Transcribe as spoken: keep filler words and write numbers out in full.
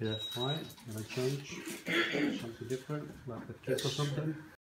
Yeah, why? Can I change something different, like a kick or something?